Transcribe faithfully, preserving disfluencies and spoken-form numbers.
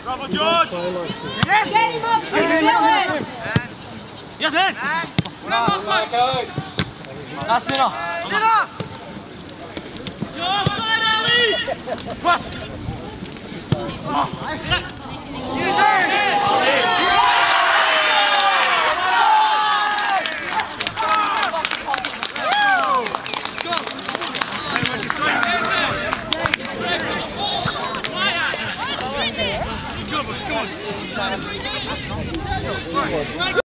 Bravo, George! Yes, man! Last minute! Zero! Your side, Ali! What? You turn!